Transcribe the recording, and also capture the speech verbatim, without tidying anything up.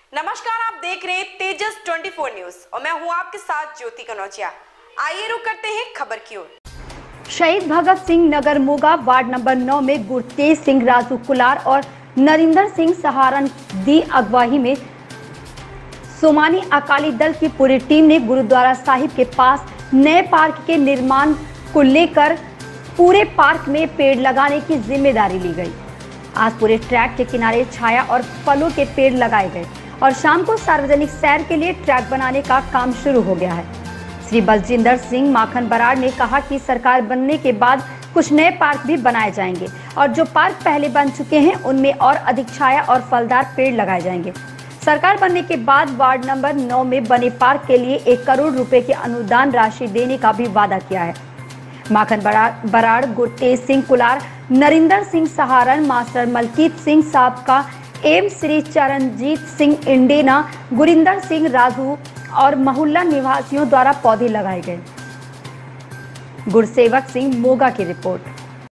नमस्कार, आप देख रहे हैं तेजस चौबीस न्यूज और मैं हूं आपके साथ ज्योति कनौजिया। आइए रुक करते हैं खबर की ओर। शहीद भगत सिंह नगर मोगा वार्ड नंबर नौ में गुरतेज सिंह राजू कुलार और नरिंदर सिंह सहारन दी अगवाई में सोमानी अकाली दल की पूरी टीम ने गुरुद्वारा साहिब के पास नए पार्क के निर्माण को लेकर पूरे पार्क में पेड़ लगाने की जिम्मेदारी ली गई। आज पूरे ट्रैक के किनारे छाया और फलों के पेड़ लगाए गए और शाम को सार्वजनिक सैर के लिए ट्रैक बनाने का काम शुरू हो गया है। श्री बलजिंदर सिंह माखन बराड़ ने कहा कि सरकार बनने के बाद कुछ नए पार्क भी बनाए जाएंगे और जो पार्क पहले बन चुके हैं उनमें और अधिक छाया और फलदार पेड़ लगाए जाएंगे। सरकार बनने के बाद वार्ड नंबर नौ में बने पार्क के लिए एक करोड़ रुपए की अनुदान राशि देने का भी वादा किया है। माखन बराड़, गुरतेज सिंह कुलार, नरिंदर सिंह सहारन, मास्टर मलकीत सिंह साहब का एम श्री चरणजीत सिंह इंडेना, गुरिंदर सिंह राजू और मोहल्ला निवासियों द्वारा पौधे लगाए गए। गुरसेवक सिंह मोगा की रिपोर्ट।